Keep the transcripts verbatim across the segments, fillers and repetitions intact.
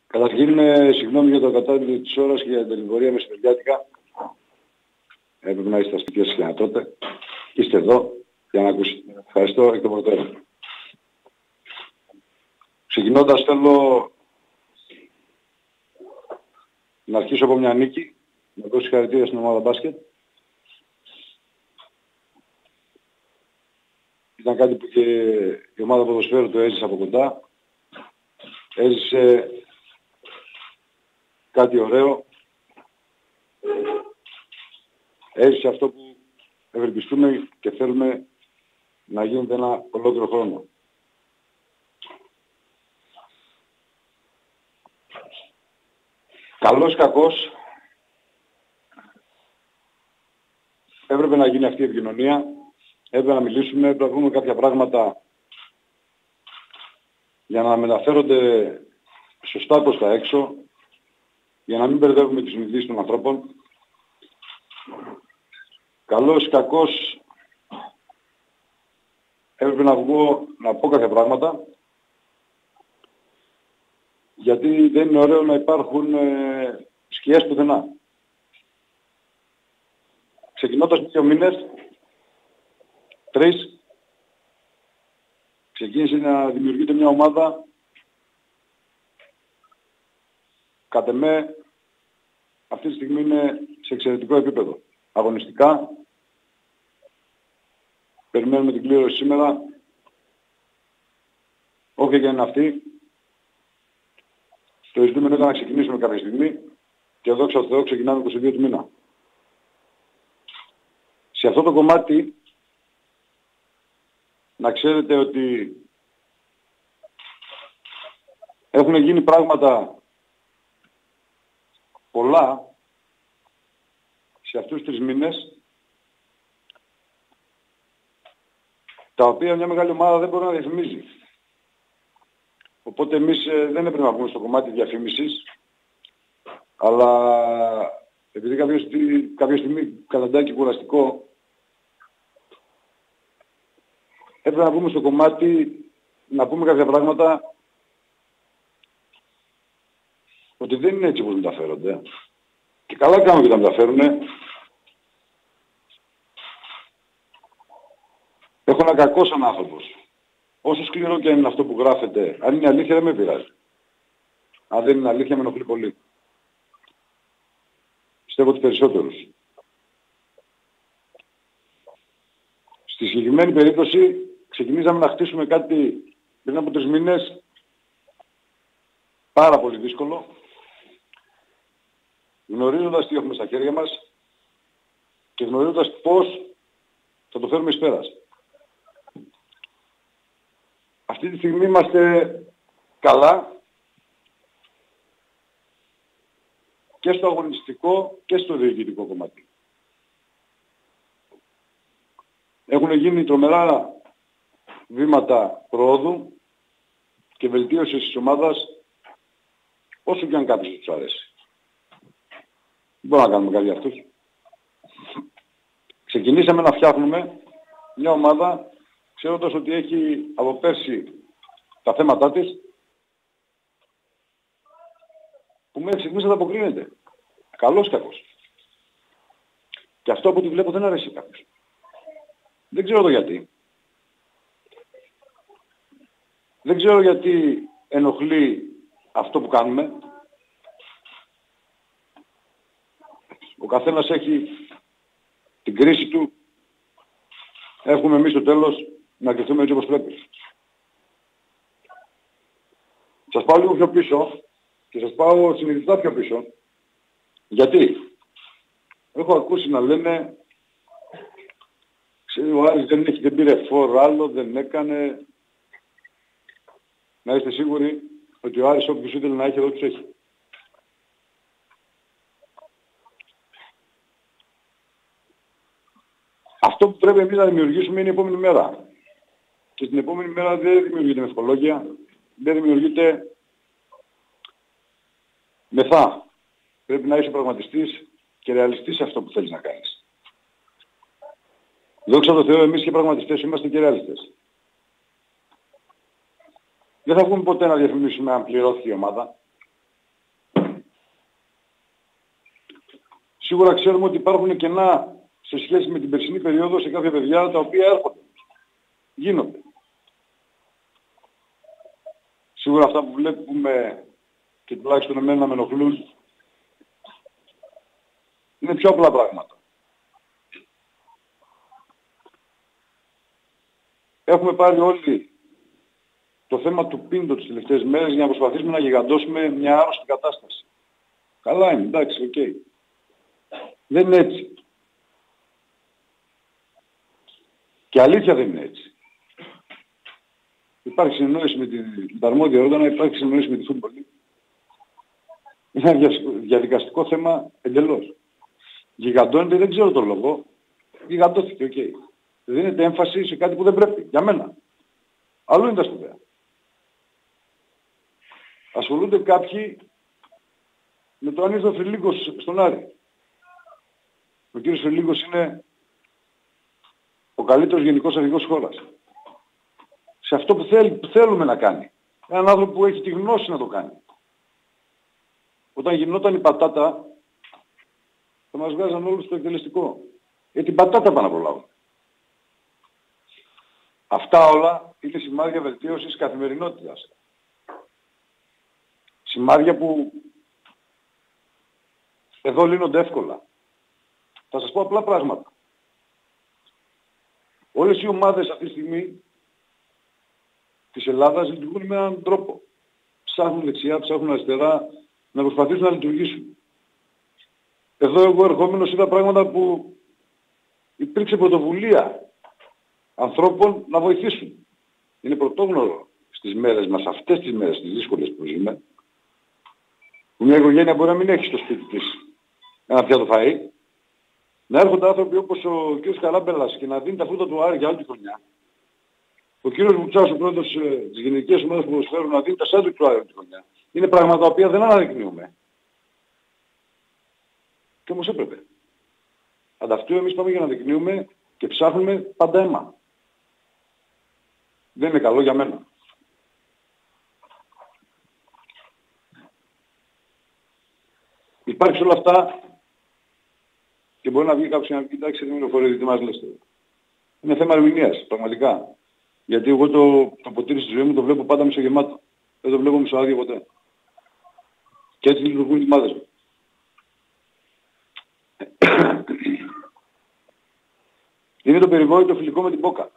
Καταρχήν, ε, συγγνώμη για το κατάλληλο της ώρας και για την τελειβορία μεσημεριάτικα. Έπρεπε να είστε αστικές για τότε. Είστε εδώ για να ακούσετε. Ευχαριστώ εκ των προτέρων. Ξεκινώντας θέλω να αρχίσω από μια νίκη, να δώσω συγχαρητήρια στην ομάδα μπάσκετ. Ήταν κάτι που και η ομάδα ποδοσφαίρου το έζησε από κοντά. Έζησε κάτι ωραίο. Έζησε αυτό που ευελπιστούμε και θέλουμε να γίνεται ένα ολόκληρο χρόνο. Καλός κακός έπρεπε να γίνει αυτή η επικοινωνία, έπρεπε να μιλήσουμε, έπρεπε να πούμε κάποια πράγματα για να μεταφέρονται σωστά προς τα έξω, για να μην μπερδεύουμε τις συνειδήσεις των ανθρώπων. Καλός κακός έπρεπε να βγω να πω κάποια πράγματα, γιατί δεν είναι ωραίο να υπάρχουν ε, σκιές πουθενά. Ξεκινώντας με δύο μήνες, τρεις, ξεκίνησε να δημιουργείται μια ομάδα, κατ' εμέ αυτή τη στιγμή είναι σε εξαιρετικό επίπεδο. Αγωνιστικά, περιμένουμε την κλήρωση σήμερα, όχι και είναι αυτή. Το ζητούμενο ήταν να ξεκινήσουμε κάποια στιγμή και δόξα τω Θεώ ξεκινάμε είκοσι δύο του μήνα. Σε αυτό το κομμάτι να ξέρετε ότι έχουν γίνει πράγματα πολλά σε αυτούς τους τρεις μήνες, τα οποία μια μεγάλη ομάδα δεν μπορεί να διαφημίζει. Οπότε εμείς ε, δεν έπρεπε να βγούμε στο κομμάτι διαφήμισης, αλλά επειδή κάποια στιγμή, κάποια στιγμή καταντάει κουραστικό, έπρεπε να βγούμε στο κομμάτι να πούμε κάποια πράγματα ότι δεν είναι έτσι που μεταφέρονται. Και καλά κάνουμε και τα μεταφέρουνε. Έχω ένα κακό σαν άνθρωπος. Όσο σκληρό και αν είναι αυτό που γράφεται, αν είναι αλήθεια δεν με πειράζει. Αν δεν είναι αλήθεια με ενοχλεί πολύ. Πιστεύω τους περισσότερους. Στη συγκεκριμένη περίπτωση ξεκινήσαμε να χτίσουμε κάτι πριν από τρεις μήνες πάρα πολύ δύσκολο, γνωρίζοντας τι έχουμε στα χέρια μας και γνωρίζοντας πώς θα το φέρουμε εις πέρας. Αυτή τη στιγμή είμαστε καλά και στο αγωνιστικό και στο διοικητικό κομμάτι. Έχουν γίνει τρομερά βήματα προόδου και βελτίωσης της ομάδας, όσο και αν κάποιος τους αρέσει. Δεν μπορούμε να κάνουμε κάτι για αυτούς. Ξεκινήσαμε να φτιάχνουμε μια ομάδα ξέροντας ότι έχει από πέρσι τα θέματά της, που μέχρι στιγμής ανταποκρίνεται. Καλός κακός. Και αυτό από ό,τι βλέπω δεν αρέσει κάποιος. Δεν ξέρω το γιατί. Δεν ξέρω γιατί ενοχλεί αυτό που κάνουμε. Ο καθένας έχει την κρίση του. Έχουμε εμείς στο τέλος να κρυφτούμε έτσι όπως πρέπει. Σας πάω λίγο πιο πίσω και σας πάω συνειδητά πιο πίσω. Γιατί έχω ακούσει να λένε ξέρει ο Άρης δεν, έχει, δεν πήρε φόρο άλλο, δεν έκανε. Να είστε σίγουροι ότι ο Άρης όποιος ήθελε να έχει εδώ τους έχει. Αυτό που πρέπει εμείς να δημιουργήσουμε είναι η επόμενη μέρα. Και την επόμενη μέρα δεν δημιουργείται με ευχολόγια, δεν δημιουργείται με θα. Πρέπει να είσαι πραγματιστής και ρεαλιστής σε αυτό που θέλεις να κάνεις. Δόξα τω Θεώ, εμείς και πραγματιστές είμαστε και ρεαλιστές. Δεν θα βγούμε ποτέ να διαφημίσουμε αν πληρώθηκε η ομάδα. Σίγουρα ξέρουμε ότι υπάρχουν κενά σε σχέση με την περσινή περίοδο σε κάποια παιδιά τα οποία έρχονται. Γίνονται. Σίγουρα αυτά που βλέπουμε και τουλάχιστον εμένα με ενοχλούν είναι πιο απλά πράγματα. Έχουμε πάρει όλοι το θέμα του Πίντο τις τελευταίες μέρες για να προσπαθήσουμε να γιγαντώσουμε μια άρρωστη κατάσταση. Καλά είναι, εντάξει, οκ. Okay. Δεν είναι έτσι. Και αλήθεια δεν είναι έτσι. Υπάρχει συνεννόηση με την αρμόδια όργανα, υπάρχει συνεννόηση με τη Football League. Είναι ένα διαδικαστικό θέμα εντελώς. Γιγαντώνεται, δεν ξέρω τον λόγο. Γιγαντώθηκε, οκ. Okay. Δίνεται έμφαση σε κάτι που δεν πρέπει. Για μένα. Αλλού είναι τα σπουδαία. Ασχολούνται κάποιοι με το αν ήρθε ο Φελίγκος στον Άρη. Ο κύριος Φελίγκος είναι ο καλύτερος γενικός αρχηγός χώρας. Σε αυτό που, θέλ, που θέλουμε να κάνει. Έναν άνθρωπο που έχει τη γνώση να το κάνει. Όταν γινόταν η πατάτα, θα μας βγάζαν όλους στο εκτελεστικό. Γιατί την πατάτα πάνε να προλάβουν. Αυτά όλα είναι σημάδια βελτίωσης καθημερινότητας. Σημάδια που εδώ λύνονται εύκολα. Θα σας πω απλά πράγματα. Όλες οι ομάδες αυτή τη στιγμή της Ελλάδας λειτουργούν με έναν τρόπο. Ψάχνουν δεξιά, ψάχνουν αριστερά, να προσπαθήσουν να λειτουργήσουν. Εδώ εγώ ερχόμενος είδα πράγματα που υπήρξε πρωτοβουλία ανθρώπων να βοηθήσουν. Είναι πρωτόγνωρο στις μέρες μας, αυτές τις μέρες, τις δύσκολες που ζούμε, που μια οικογένεια μπορεί να μην έχει στο σπίτι της ένα πιάτο φαΐ, να έρχονται άνθρωποι όπως ο κ. Καράμπελας και να δίνει τα φρούτα του Άρη για άλλη τη χρονιά. Ο κ. Βουτσάς, ο πρόεδρος της γυναικείας ομάδας που προσφέρουν, να δίνει τα σάντουιτ του Άρη τη χρονιά. Είναι πράγματα τα οποία δεν αναδεικνύουμε. Και όμως έπρεπε. Ανταυτού εμείς πάμε για να δεικνύουμε και ψάχνουμε πάντα αίμα. Δεν είναι καλό για μένα. Υπάρχει όλα αυτά και μπορεί να βγει κάποιος να πει κοιτάξει την πληροφορία τι μας λες. Είναι θέμα ερμηνείας, πραγματικά. Γιατί εγώ το, το ποτήρι στη ζωή μου το βλέπω πάντα μισογεμάτο. Δεν το βλέπω μισοάδιο ποτέ. Και έτσι λειτουργούν οι ομάδες μου. Είναι το περιβόητο φιλικό με την Μπόκα.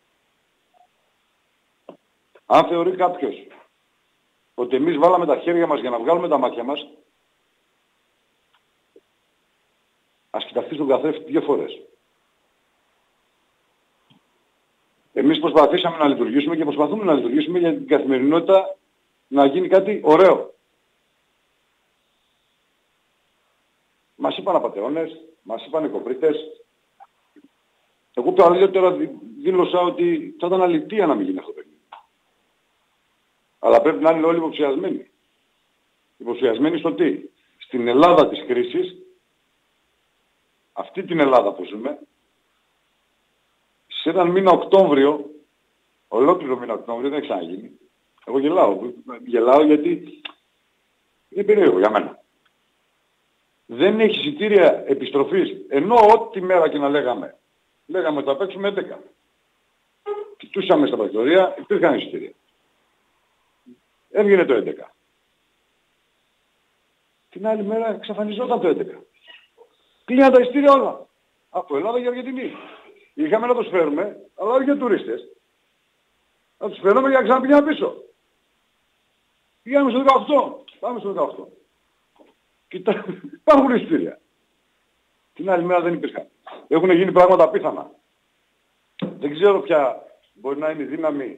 Αν θεωρεί κάποιος ότι εμείς βάλαμε τα χέρια μας για να βγάλουμε τα μάτια μας, ας κοιταχθεί στον καθρέφτη δύο φορές. Εμείς προσπαθήσαμε να λειτουργήσουμε και προσπαθούμε να λειτουργήσουμε για την καθημερινότητα να γίνει κάτι ωραίο. Μας είπαν απατεώνες, μας είπαν κοπρίτες. Εγώ παραλληλότερα δήλωσα ότι θα ήταν αλητία να μην γίνει αυτό το παιχνίδι. Αλλά πρέπει να είναι όλοι υποψιασμένοι. Υποψιασμένοι στο τι? Στην Ελλάδα της κρίσης, αυτή την Ελλάδα που ζούμε, σε έναν μήνα Οκτώβριο, ολόκληρο μήνα Οκτώβριο, δεν έχει ξαναγίνει. Εγώ γελάω. Γελάω γιατί είναι περίεργο για μένα. Δεν έχει εισιτήρια επιστροφής, ενώ ό,τι μέρα και να λέγαμε, λέγαμε ότι θα παίξουμε έντεκα. Κοιτούσαμε στα πρακτορία, υπήρχαν εισιτήρια. Έβγαινε το έντεκα. Την άλλη μέρα εξαφανιζόταν το έντεκα. Κλείναν τα εισιτήρια όλα. Από Ελλάδα για Αργεντινή. Είχαμε να τους φέρουμε, αλλά όχι για τουρίστες. Να τους φέρουμε για να ξαναπηγαίνουν πίσω. Πήγαμε στο δεκαοκτώ. Πάμε στο δεκαοκτώ. Κοίτα, υπάρχουν εισιτήρια. Την άλλη μέρα δεν υπήρχαν. Έχουν γίνει πράγματα απίθανα. Δεν ξέρω ποια μπορεί να είναι η δύναμη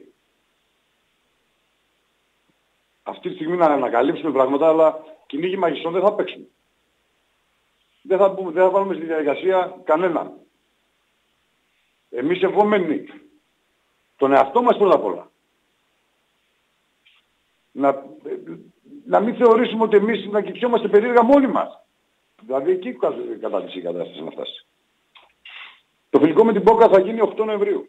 αυτή τη στιγμή να ανακαλύψουμε πράγματα, αλλά κυνήγι μαγισσών δεν θα παίξουμε. Δεν θα, δεν θα βάλουμε στη διαδικασία κανέναν. Εμείς ευόμενοι τον εαυτό μας πρώτα απ' όλα. Να, να μην θεωρήσουμε ότι εμείς να κοιτιόμαστε περίεργα μόνοι μας. Δηλαδή εκεί κατάσταση η κατάσταση να φτάσει. Το φιλικό με την Μπόκα θα γίνει οκτώ Νοεμβρίου.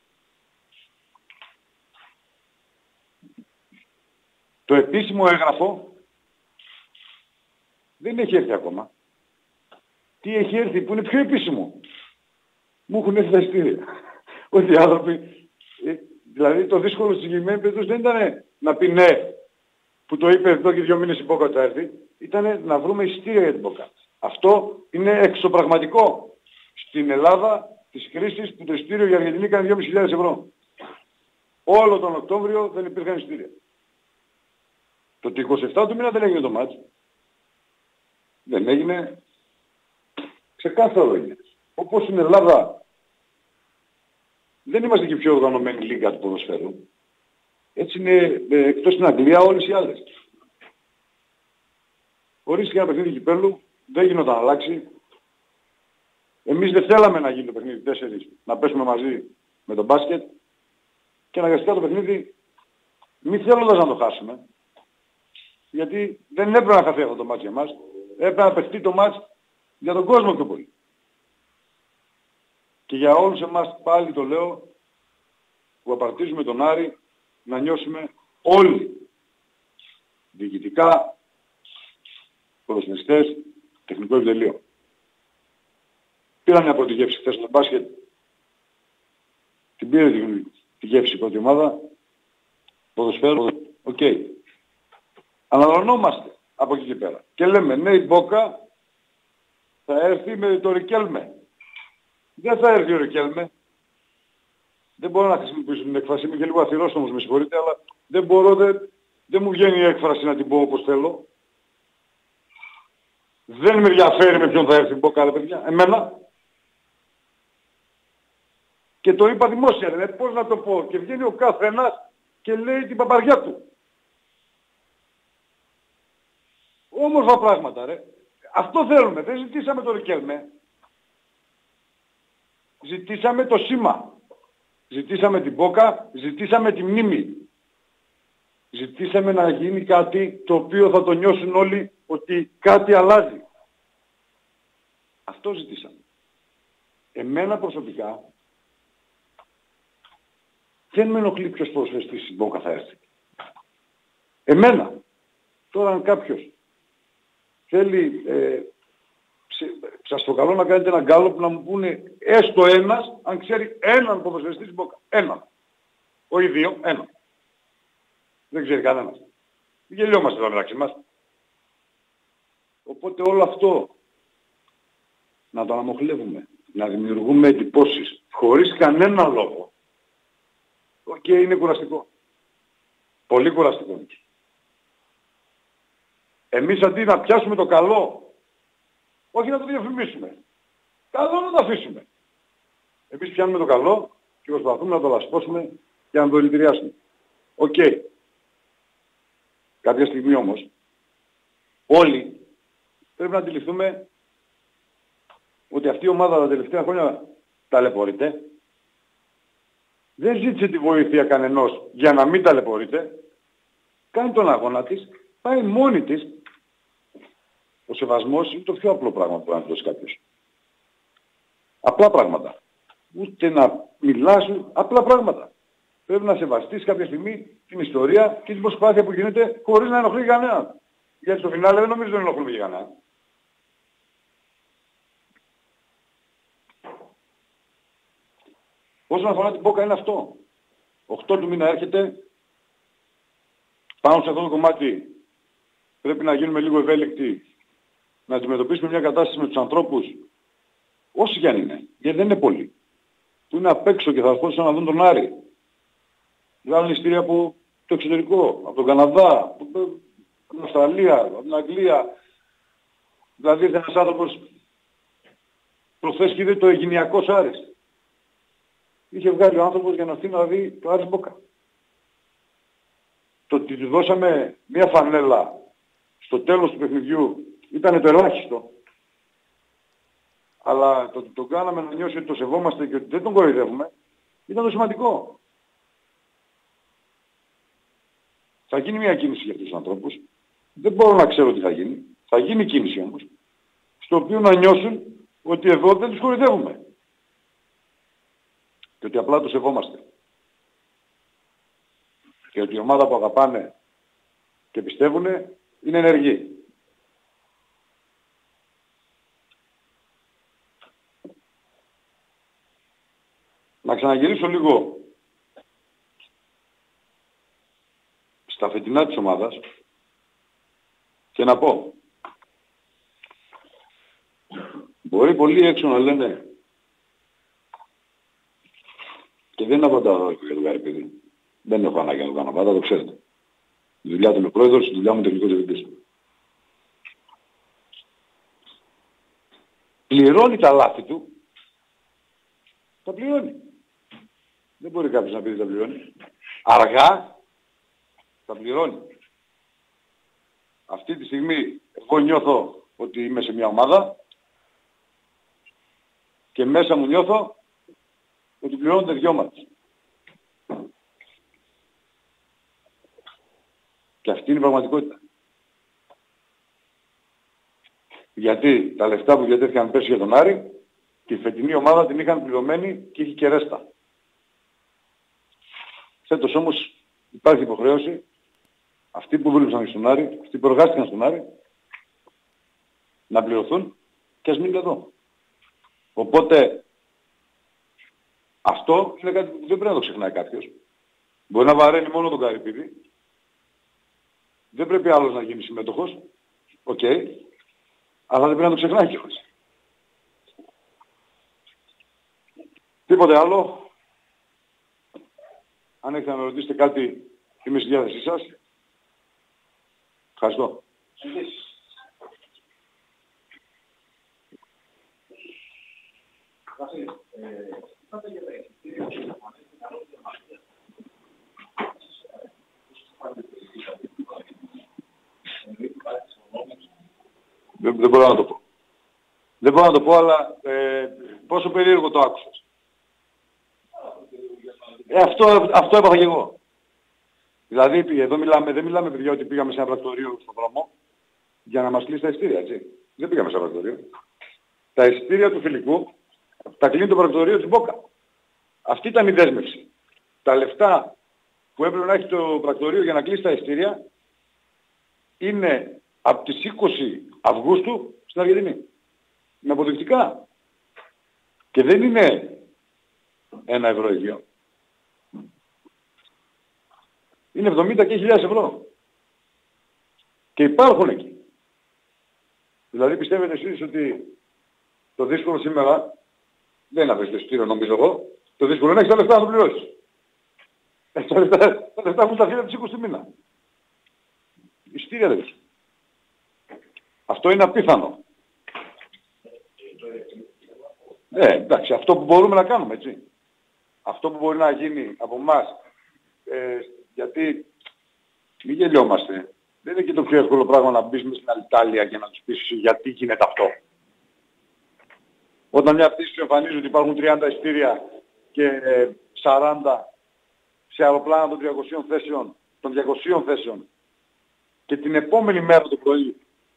Το επίσημο έγγραφο δεν έχει έρθει ακόμα. τι έχει έρθει που είναι πιο επίσημο. Μου έχουν έρθει τα εισιτήρια. Ότι οι άνθρωποι, ε, δηλαδή το δύσκολο στη συγκεκριμένη περίπτωση δεν ήταν να πει ναι, που το είπε εδώ και δύο μήνες η Μπόκα θα έρθει, ήταν να βρούμε εισιτήρια για την Μπόκα. Αυτό είναι εξωπραγματικό στην Ελλάδα της κρίσης που το εισιτήριο για Αργεντινή έκανε δυόμισι χιλιάδες ευρώ. Όλο τον Οκτώβριο δεν υπήρχαν εισιτήρια. Το είκοσι επτά του μήνα δεν έγινε το μάτς. Δεν έγινε. Ξεκάθαρο είναι. Όπως στην Ελλάδα δεν είμαστε και πιο οργανωμένη λίγα του ποδοσφαίρου. Έτσι είναι ε, εκτός στην Αγγλία όλες οι άλλες. Ορίστηκε ένα παιχνίδι κυπέλλου, δεν γινόταν να αλλάξει. Εμείς δεν θέλαμε να γίνει το παιχνίδι τέσσερις, να πέσουμε μαζί με τον μπάσκετ και αναγκαστικά το παιχνίδι μη θέλοντας να το χάσουμε. Γιατί δεν έπρεπε να χαθεί αυτό το μάτς για μας. Έπρεπε να παιχτεί το μάτς για τον κόσμο πιο πολύ. Και για όλους εμάς πάλι το λέω που απαρτίζουμε τον Άρη να νιώσουμε όλοι διοικητικά, ποδοσφαιριστές, τεχνικό επιτελείο. Πήραν μια πρώτη γεύση χθες στο μπάσκετ. Την πήρε τη, τη γεύση η πρώτη ομάδα. Ποδοσφαίρο, οκ. Okay. Αναλωνόμαστε από εκεί και πέρα. Και λέμε ναι η Μπόκα θα έρθει με το Ρικέλμε. Δεν θα έρθει ο Ρικέλμε. Δεν μπορώ να χρησιμοποιήσω την έκφραση. Είμαι και λίγο αθυρός όμως, με συγχωρείτε, αλλά δεν μπορώ, δεν, δεν μου βγαίνει η έκφραση να την πω όπως θέλω. Δεν με ενδιαφέρει με ποιον θα έρθει η Μπόκα, ρε παιδιά. Εμένα. Και το είπα δημόσια, ρε, πώς να το πω. Και βγαίνει ο καθένας και λέει την παπαριά του. Όμορφα πράγματα, ρε. Αυτό θέλουμε. Δεν ζητήσαμε το Ρικέλμε. Ζητήσαμε το σήμα. Ζητήσαμε την Μπόκα. Ζητήσαμε τη μνήμη. Ζητήσαμε να γίνει κάτι το οποίο θα το νιώσουν όλοι ότι κάτι αλλάζει. Αυτό ζητήσαμε. Εμένα προσωπικά δεν με ενοχλεί ποιος προσφεστής η Μπόκα θα έρθει. Εμένα. Τώρα αν κάποιος θέλει, ε, σας το καλώ να κάνετε έναν γκάλο που να μου πούνε έστω ένας, αν ξέρει έναν ποδοσφαιριστή στην Μπόκα. Έναν. Όχι δύο, έναν. Δεν ξέρει κανένας. Γελιόμαστε εδώ μεταξύ μας. Οπότε όλο αυτό να το αναμοχλεύουμε, να δημιουργούμε εντυπώσεις χωρίς κανένα λόγο. Οκ, okay, είναι κουραστικό. Πολύ κουραστικό είναι. Εμείς αντί να πιάσουμε το καλό, όχι να το διαφημίσουμε, καλό να το αφήσουμε. Εμείς πιάνουμε το καλό και προσπαθούμε να το λασπώσουμε και να το δηλητηριάσουμε. Οκ. Okay. Κάποια στιγμή όμως, όλοι πρέπει να αντιληφθούμε ότι αυτή η ομάδα τα τελευταία χρόνια ταλαιπωρείται. Δεν ζήτησε τη βοήθεια κανενός για να μην ταλαιπωρείται. Κάνει τον αγώνα της, πάει μόνη της. Ο σεβασμός είναι το πιο απλό πράγμα που μπορεί να δώσει κάποιος. Απλά πράγματα. Ούτε να μιλάς, απλά πράγματα. Πρέπει να σεβαστείς κάποια στιγμή την ιστορία και την προσπάθεια που γίνεται χωρίς να ενοχλεί κανέναν. Γιατί στο φινάλε δεν νομίζω δεν ενοχλούμε για κανέναν. Όσον αφορά την Μπόκα είναι αυτό. οκτώ του μήνα έρχεται. Πάνω σε αυτό το κομμάτι πρέπει να γίνουμε λίγο ευέλικτοι. Να αντιμετωπίσουμε μια κατάσταση με τους ανθρώπους, όσοι κι αν είναι, γιατί δεν είναι πολλοί, που είναι απ' έξω και θα αρχίσουν να δουν τον Άρη. Βγάλουν εισιτήρια από το εξωτερικό, από τον Καναδά, από την Αυστραλία, από την Αγγλία. Δηλαδή ήρθε ένας άνθρωπος προχθές και είδε το Αιγινιακός Άρης. Είχε βγάλει ο άνθρωπος για να έρθει να δει το Άρης Μπόκα. Το ότι του δώσαμε μια φανέλα στο τέλος του παιχνιδιού ήταν το ελάχιστο. Αλλά το ότι τον κάναμε να νιώσει ότι το σεβόμαστε και ότι δεν τον κοροϊδεύουμε ήταν το σημαντικό. Θα γίνει μια κίνηση για αυτούς τους ανθρώπους. Δεν μπορώ να ξέρω τι θα γίνει. Θα γίνει κίνηση όμως. Στο οποίο να νιώσουν ότι εδώ δεν τους κοροϊδεύουμε. Και ότι απλά το σεβόμαστε. Και ότι η ομάδα που αγαπάνε και πιστεύουν είναι ενεργή. ξαναγυρίσω λίγο στα φετινά της ομάδας και να πω, μπορεί πολλοί έξω να λένε, και δεν είναι από τα δόντια για τον Καρυπίδη, δεν έχω ανάγκη να το κάνω πάντα, το ξέρετε. Η δουλειά του είναι πρόεδρος, η δουλειά μου είναι τεχνικός διευθυντής. Πληρώνει τα λάθη του, τα πληρώνει. Δεν μπορεί κάποιος να πει ότι τα πληρώνει. Αργά, τα πληρώνει. Αυτή τη στιγμή εγώ νιώθω ότι είμαι σε μια ομάδα και μέσα μου νιώθω ότι πληρώνονται δυο μας. Και αυτή είναι η πραγματικότητα. Γιατί τα λεφτά που διατέθηκαν πέρσι για τον Άρη, τη φετινή ομάδα την είχαν πληρωμένη και είχε και ρέστα. Φέτος όμως υπάρχει υποχρέωση, αυτοί που δούλεψαν στον Άρη, αυτοί που εργάστηκαν στον Άρη, να πληρωθούν και ας μείνουν εδώ. Οπότε αυτό είναι κάτι που δεν πρέπει να το ξεχνάει κάποιος. Μπορεί να βαραίνει μόνο τον Καρυπίδη. Δεν πρέπει άλλος να γίνει συμμετοχός. Οκ. Okay. Αλλά δεν πρέπει να το ξεχνάει κιόλας. Τίποτε άλλο. Αν έχετε να με ρωτήσετε κάτι, είμαι στη διάθεσή σας. Ευχαριστώ. Δεν, δεν μπορώ να το πω. Δεν μπορώ να το πω, αλλά ε, πόσο περίεργο το άκουσες. Ε, αυτό, αυτό έπαθα και εγώ. Δηλαδή, εδώ μιλάμε, δεν μιλάμε παιδιά ότι πήγαμε σε ένα πρακτορείο στον δρόμο για να μας κλείσει τα εισιτήρια, έτσι. Δεν πήγαμε σε ένα πρακτορείο. Τα εισιτήρια του φιλικού τα κλείνει το πρακτορείο της Μπόκα. Αυτή ήταν η δέσμευση. Τα λεφτά που έπρεπε να έχει το πρακτορείο για να κλείσει τα εισιτήρια είναι από τις είκοσι Αυγούστου στην Αργεντινή. Με αποδεικτικά. Και δεν είναι ένα ευρώ ίδιο. Είναι εβδομήντα και χιλιάδες ευρώ. Και υπάρχουν εκεί. Δηλαδή πιστεύετε εσείς ότι το δύσκολο σήμερα δεν είναι να βρεις το εισιτήριο νομίζω εγώ. Το δύσκολο είναι να έχεις τα λεφτά να το πληρώσεις. Τα λεφτά, τα λεφτά έχουν σταθεί από τις είκοσι του μήνα. Εισιτήρια δεν έχεις. Αυτό είναι απίθανο. Ναι, εντάξει, αυτό που μπορούμε να κάνουμε, έτσι. Αυτό που μπορεί να γίνει από εμάς, ε, γιατί μην γελιόμαστε. Δεν είναι και το πιο εύκολο πράγμα να μπεις στην Αλιτάλια και να τους πεις γιατί γίνεται αυτό. Όταν μια πτήση σου εμφανίζει ότι υπάρχουν τριάντα εισιτήρια και σαράντα σε αεροπλάνα των τριακοσίων θέσεων, των διακοσίων θέσεων και την επόμενη μέρα το πρωί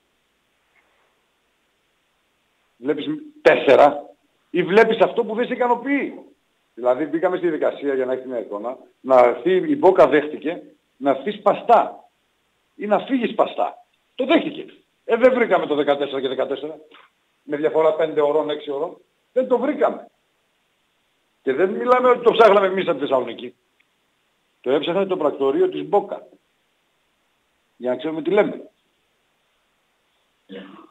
βλέπεις τέσσερα ή βλέπεις αυτό που δεν σε ικανοποιεί. Δηλαδή μπήκαμε στη διαδικασία για να έχει μια εικόνα, να έρθει, η Μπόκα δέχτηκε να έρθει σπαστά ή να φύγει σπαστά. Το δέχτηκε. Ε, δεν βρήκαμε το δεκατέσσερα και δεκατέσσερα με διαφορά πέντε ώρων, έξι ώρων. Δεν το βρήκαμε. Και δεν μιλάμε ότι το ψάχναμε εμείς από τη Θεσσαλονίκη. Το έψαχνε το πρακτορείο της Μπόκα. Για να ξέρουμε τι λέμε. Yeah.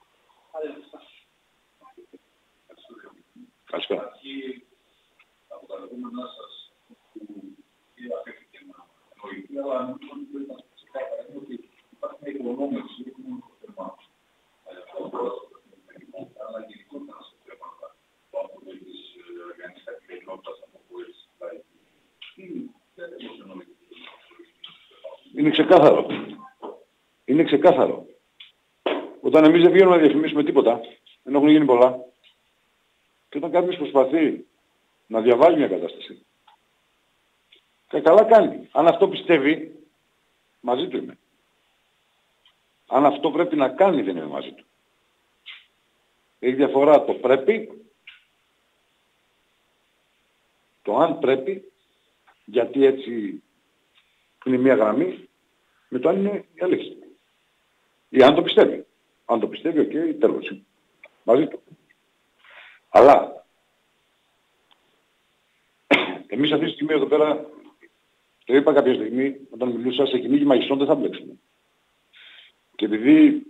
Καλησπέρα. Από τα δεδομένα σας που αφήθηκε να νοηθεί, αλλά νομίζω ότι μπορεί να σας ξεκάθαρα είναι ότι υπάρχει μια υπονόμευση, όχι μόνο το θέμα αλλά γενικότερα σε θέματα που αφορούν τις οργανικές καθημερινότητας από που έτσι είναι ξεκάθαρο. Είναι ξεκάθαρο. Όταν εμείς δεν βγαίνουμε να διαφημίσουμε τίποτα, δεν έχουν γίνει πολλά. Και όταν κάποιος προσπαθεί να διαβάλει μια κατάσταση, και καλά κάνει. Αν αυτό πιστεύει, μαζί του είμαι. Αν αυτό πρέπει να κάνει, δεν είμαι μαζί του. Έχει διαφορά το πρέπει, το αν πρέπει, γιατί έτσι είναι μια γραμμή, με το αν είναι η αλήθεια. Ή αν το πιστεύει. Αν το πιστεύει, οκ, okay, τέλος. Μαζί του. Αλλά Εμείς αυτή τη στιγμή εδώ πέρα, το είπα κάποια στιγμή, όταν μιλούσα σε κυνήγι μαγισσών δεν θα μπλέξουμε. Και επειδή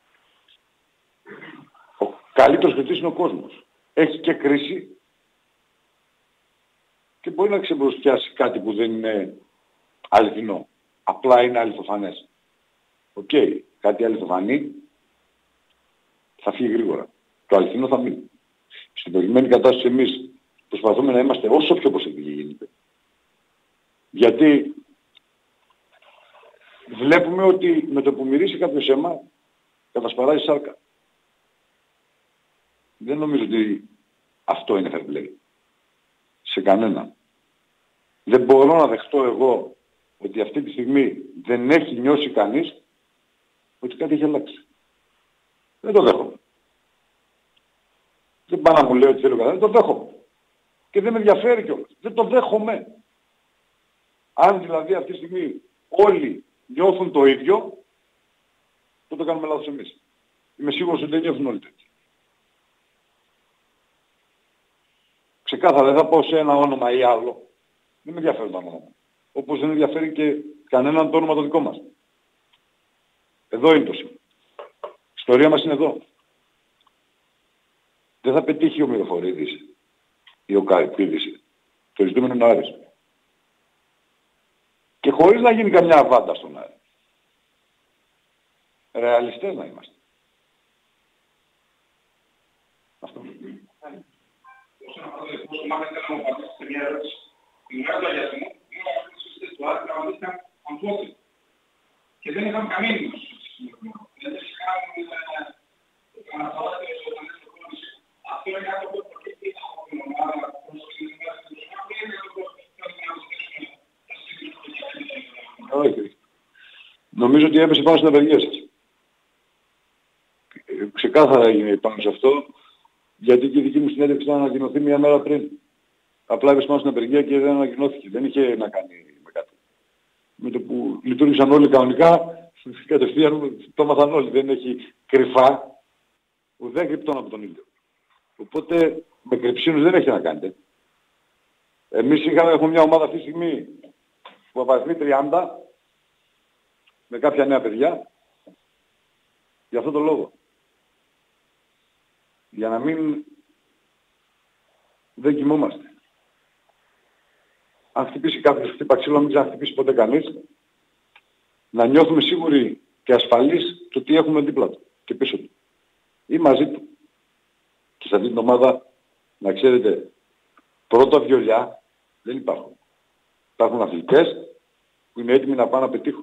ο καλύτερος κριτής είναι ο κόσμος. Έχει και κρίση και μπορεί να ξεμπροστιάσει κάτι που δεν είναι αληθινό. Απλά είναι αληθοφανές. Οκ, okay. Κάτι αληθοφανή θα φύγει γρήγορα. Το αληθινό θα μείνει. Στην προηγουμένη κατάσταση εμείς προσπαθούμε να είμαστε όσο πιο προσεκτικοί γίνεται. Γιατί βλέπουμε ότι με το που μυρίσει κάποιο αίμα κατασπαράζει σάρκα. Δεν νομίζω ότι αυτό είναι fair play. Σε κανένα. Δεν μπορώ να δεχτώ εγώ ότι αυτή τη στιγμή δεν έχει νιώσει κανείς ότι κάτι έχει αλλάξει. Δεν το δέχομαι. Δεν πάω να μου λέει ότι θέλω κάτι. Δεν το δέχομαι. Και δεν με ενδιαφέρει κιόλας. Δεν το δέχομαι. Αν δηλαδή αυτή τη στιγμή όλοι νιώθουν το ίδιο, τότε κάνουμε λάθος εμείς. Είμαι σίγουρος ότι δεν νιώθουν όλοι τέτοιοι. Ξεκάθαρα δεν θα πω σε ένα όνομα ή άλλο. Δεν με ενδιαφέρει το όνομα. Όπως δεν ενδιαφέρει και κανέναν το όνομα το δικό μας. Εδώ είναι το σημείο. Η ιστορία μας είναι εδώ. Δεν θα πετύχει ο Μυροφορίδης ή ο Καρυπίδης. Το ζητούμενο είναι ο Άρης. Και χωρίς να γίνει καμιά αβάντα στον Άρη. Ρεαλιστές να είμαστε. Αυτό. Όσο μάθετε να μου απαντήσετε σε μια ερώτηση, την γράφω για μου, ήμουν από τις συστές του Άρη, πραγματικά αμφότεροι. Και δεν είχαμε καμία ενημέρωση. Δεν είχαμε αναφορά και ζωντανές προπόνηση. Αυτό είναι κάτι που προκύπτει από την ομάδα προς την ενημέρωση του Σμάκου ή είναι το που θέλουμε να βοηθήσουμε τα συγκεκριμένα. Όχι. Νομίζω ότι έπεσε πάνω στην απεργία σας. Ξεκάθαρα έγινε πάνω σε αυτό. Γιατί και η δική μου συνέντευξη ήταν να ανακοινωθεί μια μέρα πριν. Απλά έπεσε πάνω στην απεργία και δεν ανακοινώθηκε. Δεν είχε να κάνει με κάτι. Με το που λειτουργήσαν όλοι κανονικά, κατευθείαν το μάθαν όλοι. Δεν έχει κρυφά, ουδέ κρυπτόν από τον ήλιο. Οπότε με κρυψίνους δεν έχει να κάνετε. Εμείς είχαμε, έχουμε μια ομάδα αυτή τη στιγμή που απαριθμεί τριάντα με κάποια νέα παιδιά για αυτόν τον λόγο. Για να μην δεν κοιμόμαστε. Αν χτυπήσει κάποιος χτύπα ξύλο, μην ξαναχτυπήσει ποτέ κανείς. Να νιώθουμε σίγουροι και ασφαλείς το τι έχουμε δίπλα του και πίσω του. Ή μαζί του. Και σε αυτή την ομάδα, να ξέρετε, πρώτα βιολιά δεν υπάρχουν. Υπάρχουν αθλητές που είναι έτοιμοι να πάνε να πετύχουν.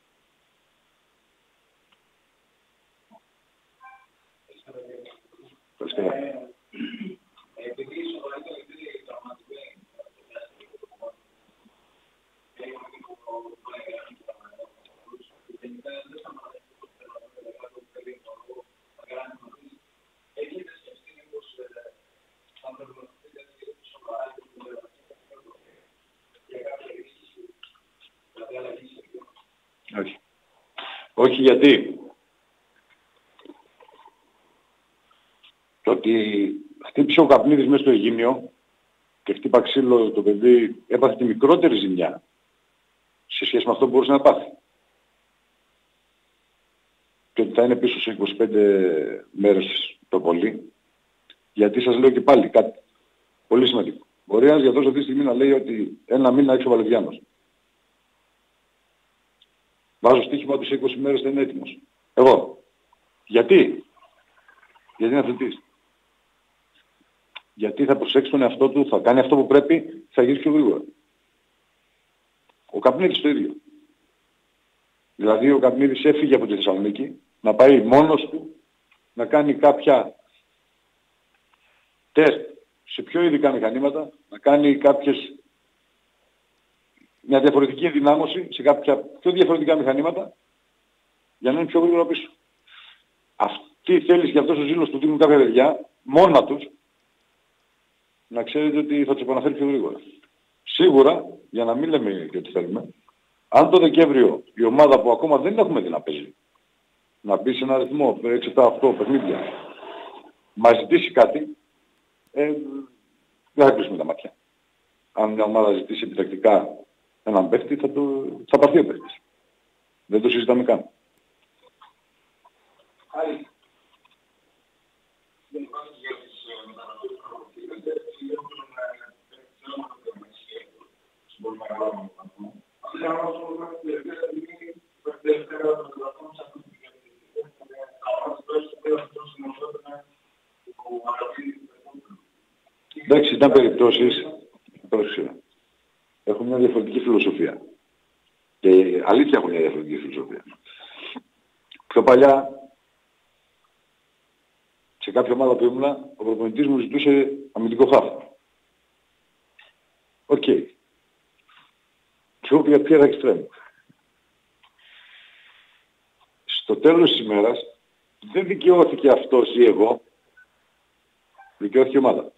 Όχι. Όχι γιατί το ότι χτύπησε ο Καπνίδης μέσα στο Αιγίνιο και χτύπα ξύλο το παιδί έπαθε τη μικρότερη ζημιά σε σχέση με αυτό που μπορούσε να πάθει. Και ότι θα είναι πίσω σε είκοσι πέντε μέρες το πολύ. Γιατί σας λέω και πάλι κάτι πολύ σημαντικό. Μπορεί ένας γιατρός αυτή τη στιγμή να λέει ότι ένα μήνα έξω ο Βαλεβιάνος. Βάζω στοίχημα ότι σε είκοσι μέρες δεν είναι έτοιμος. Εγώ. Γιατί? Γιατί είναι αθλητής. Γιατί θα προσέξει τον εαυτό του, θα κάνει αυτό που πρέπει, θα γυρίσει πιο γρήγορα. Ο Καπνίδης το ίδιο. Δηλαδή ο Καπνίδης έφυγε από τη Θεσσαλονίκη να πάει μόνος του να κάνει κάποια τεστ σε πιο ειδικά μηχανήματα, να κάνει κάποιες μια διαφορετική ενδυνάμωση σε κάποια πιο διαφορετικά μηχανήματα για να είναι πιο γρήγορα πίσω. Αυτή η θέληση και αυτός ο ζήλος που δίνουν κάποια παιδιά, μόνα τους, να ξέρετε ότι θα τους επαναφέρει πιο γρήγορα. Σίγουρα, για να μην λέμε και ό,τι θέλουμε, αν το Δεκέμβριο η ομάδα που ακόμα δεν έχουμε δει να παίζει, να μπει σε ένα αριθμό έξι επτά οκτώ παιχνίδια, μας ζητήσει κάτι, ε, δεν θα κλείσουμε τα μάτια. Αν μια ομάδα ζητήσει επιτακτικά έναν παίχτη, θα, το, θα πάρθει ο παίχτης. Δεν το συζητάμε καν. Άλλη. Δεν υπάρχει για τις μεταναστές μπορούμε να κάνουμε. Αν δεν κάνουμε αυτό, τελευταία στιγμή, τελευταία εντάξει, ήταν περιπτώσεις, πρόσεχε, έχουν μια διαφορετική φιλοσοφία. Και αλήθεια έχουν μια διαφορετική φιλοσοφία. Πιο παλιά, σε κάποια ομάδα που ήμουνα, ο προπονητής μου ζητούσε αμυντικό χάφ. Οκ. Okay. Και εγώ πήγα πέρα εξτρέμου. Στο τέλος της ημέρας, δεν δικαιώθηκε αυτός ή εγώ, δικαιώθηκε η ομάδα.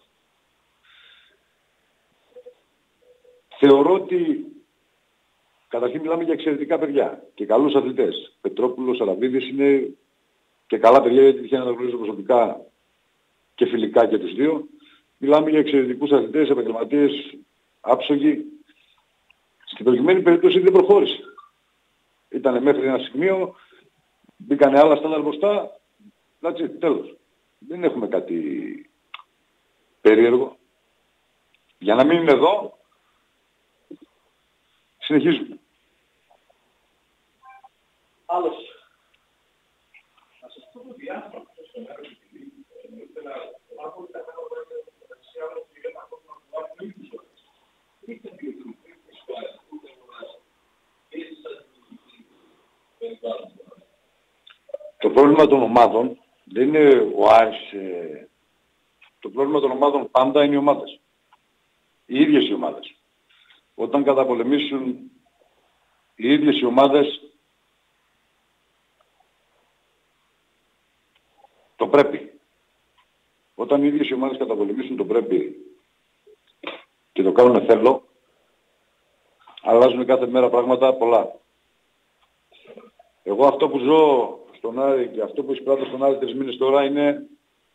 Θεωρώ ότι καταρχήν μιλάμε για εξαιρετικά παιδιά και καλούς αθλητές. Πετρόπουλος, Σαραβίδης είναι και καλά παιδιά γιατί τυχαίνει να τα γνωρίζω προσωπικά και φιλικά και τους δύο. Μιλάμε για εξαιρετικούς αθλητές, επαγγελματίες, άψογοι. Στην προηγουμένη περίπτωση δεν προχώρησε. Ήτανε μέχρι ένα σημείο, μπήκανε άλλα στάνταρ μπροστά, that's it, τέλος. Δεν έχουμε κάτι περίεργο. Για να μην είναι εδώ, συνεχίζουμε. Άλλος. Να σας πω το διάστημα στον αέρα του παιδί. Ήθελα να πω ότι τα κάνω πράγματα μεταξύ άλλων και ένα ακόμα να πω ότι είναι πιο ζωές. Είτε βιοτροπή, είτε σχόλια, ούτε αγοράζει. Έτσι σας περιβάλλον. Το πρόβλημα των ομάδων δεν είναι ο Άρης. Ε, το πρόβλημα των ομάδων πάντα είναι οι ομάδες. Οι ίδιες οι ομάδες. Όταν καταπολεμήσουν οι ίδιες οι ομάδες, το πρέπει. Όταν οι ίδιες οι ομάδες καταπολεμήσουν το πρέπει και το κάνουν θέλω, αλλάζουν κάθε μέρα πράγματα πολλά. Εγώ αυτό που ζω στον Άρη και αυτό που εισπράττω στον Άρη τρεις μήνες τώρα είναι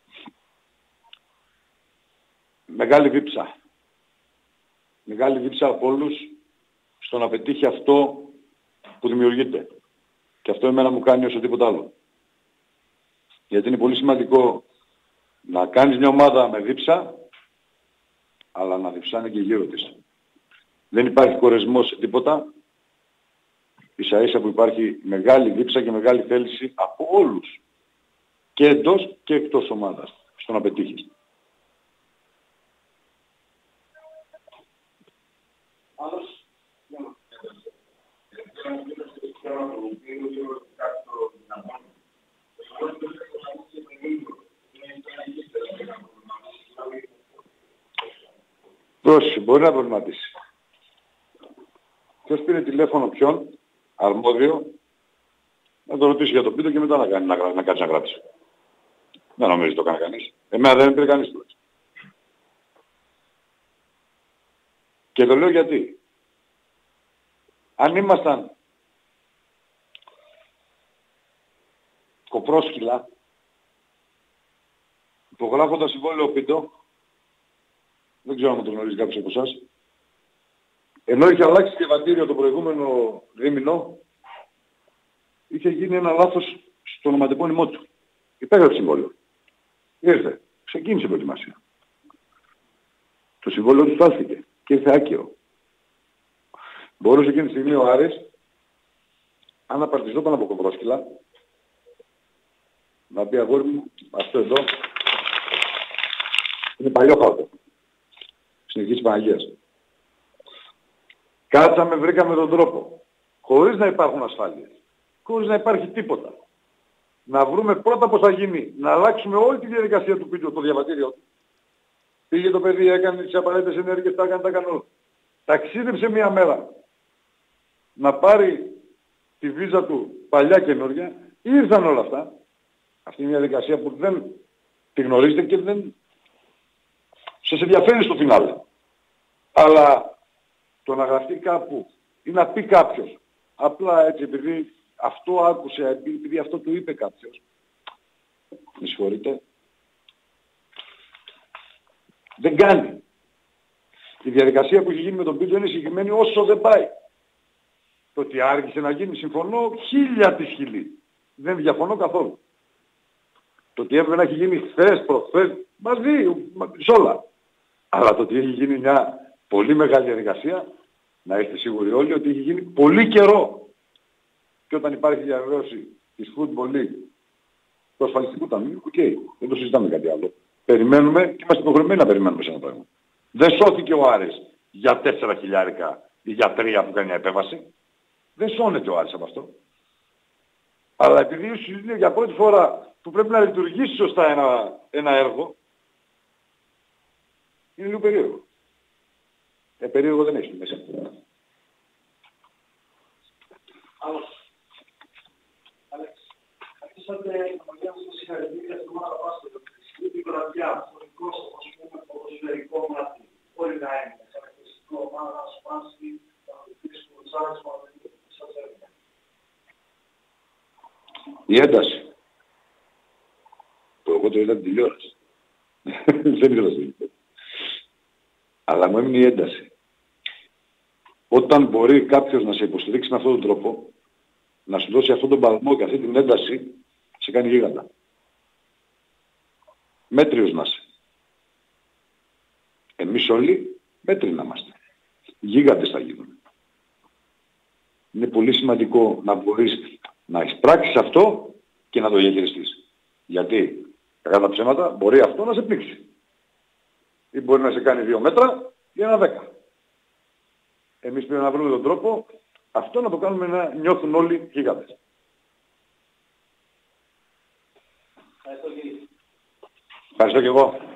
μεγάλη δίψα. Μεγάλη δίψα από όλους στο να πετύχει αυτό που δημιουργείται. Και αυτό εμένα μου κάνει όσο τίποτα άλλο. Γιατί είναι πολύ σημαντικό να κάνεις μια ομάδα με δίψα, αλλά να διψάνε και γύρω της. Δεν υπάρχει κορεσμός σε τίποτα. Ίσα ίσα που υπάρχει μεγάλη δίψα και μεγάλη θέληση από όλους. Και εντός και εκτός ομάδας. Στο να πετύχεις. Άλλος. Πρόσεχε, μπορεί να προβληματίσει. Ποιος πήρε τηλέφωνο ποιον, αρμόδιο, να το ρωτήσει για το πίτο και μετά να κάνει να, να κάτσει να γράψει. Δεν νομίζει το κάνει κανείς. Εμένα δεν πήρε κανείς τουλάχιστον. Και το λέω γιατί. Αν ήμασταν κοπρόσκυλα, υπογράφοντας συμβόλαιο πίτο, δεν ξέρω αν το γνωρίζει κάποιος από εσάς, ενώ είχε αλλάξει διαβατήριο το προηγούμενο δίμηνο, είχε γίνει ένα λάθος στο ονοματεπώνυμό του. Υπέγραψε συμβόλαιο. Ήρθε. Ξεκίνησε η προετοιμασία. Το συμβόλαιο του στάθηκε και ήρθε άκυρο. Μπορούσε εκείνη τη στιγμή ο Άρης, αν απαρτιζόταν από κοπρόσκυλα, να πει αγόρι μου, αυτό εδώ είναι παλιό χάρτο. Συνεχής της Παναγίας. Κάτσαμε, βρήκαμε τον τρόπο. Χωρίς να υπάρχουν ασφάλειες. Χωρίς να υπάρχει τίποτα. Να βρούμε πρώτα πώς θα γίνει. Να αλλάξουμε όλη τη διαδικασία του πίτου, το διαβατήριο του. Πήγε το παιδί, έκανε τις απαραίτητες ενέργειες, τα έκανε, τα έκανε όλα. Ταξίδεψε μία μέρα. Να πάρει τη βίζα του παλιά καινούργια. Ήρθαν όλα αυτά. Αυτή είναι μια διαδικασία που δεν τη γνωρίζετε και δεν σας ενδιαφέρει στο φινάλε. Αλλά το να γραφτεί κάπου ή να πει κάποιος, απλά έτσι επειδή αυτό άκουσε, επειδή αυτό του είπε κάποιος, με συγχωρείτε, δεν κάνει. Η διαδικασία που έχει γίνει με τον Πίτζο είναι συγκεκριμένη όσο δεν πάει. Το ότι άργησε να γίνει, συμφωνώ χίλια της χιλή. Δεν διαφωνώ καθόλου. Το ότι έπρεπε να έχει γίνει χθες, προχθές, μαζί, σε όλα. Αλλά το ότι έχει γίνει μια πολύ μεγάλη διαδικασία, να είστε σίγουροι όλοι ότι έχει γίνει πολύ καιρό. Και όταν υπάρχει διαβεβαίωση της Football League, του ασφαλιστικού ταμείου, οκ, okay, δεν το συζητάμε κάτι άλλο. Περιμένουμε και είμαστε υποχρεωμένοι να περιμένουμε σε ένα πράγμα. Δεν σώθηκε ο Άρης για τέσσερα χιλιάρικα ή για τρία που κάνει μια επέμβαση. Δεν σώνεται ο Άρης από αυτό. Αλλά επειδή σου είναι για πρώτη φορά που πρέπει να λειτουργήσει σωστά ένα, ένα έργο, είναι λίγο περίεργο. Ε, περίεργο δεν έχει μέσα. Άλλος. Άλεξ, αρχίσατε να μαγιάζετε στο συγχαρητήρια στην ομάδα Πάστολο. Στην βραδιά, στο δικό σας, ας πούμε, ποδοσφαιρικό μάτι. Μπορεί να είναι χαρακτηριστικό ομάδα, σπάση, να βοηθήσει το τσάρισμα, να βοηθήσει σας έργα. Η ένταση. Το εγώ το είδα την τηλεόραση. Δεν είδα στην τηλεόραση. Αλλά μου έμεινε η ένταση. Όταν μπορεί κάποιος να σε υποστηρίξει με αυτόν τον τρόπο, να σου δώσει αυτόν τον παλμό και αυτή την ένταση, σε κάνει γίγαντα. Μέτριος να είσαι. Εμείς όλοι μέτροι να είμαστε. Γίγαντες θα γίνουμε. Είναι πολύ σημαντικό να μπορείς να εισπράξεις αυτό και να το διαχειριστείς. Γιατί, κατά τα ψέματα, μπορεί αυτό να σε πνίξει. Ή μπορεί να σε κάνει δύο μέτρα ή ένα δέκα. Εμείς πρέπει να βρούμε τον τρόπο αυτό να το κάνουμε να νιώθουν όλοι γίγαντες. Ευχαριστώ κύριε. Ευχαριστώ και εγώ.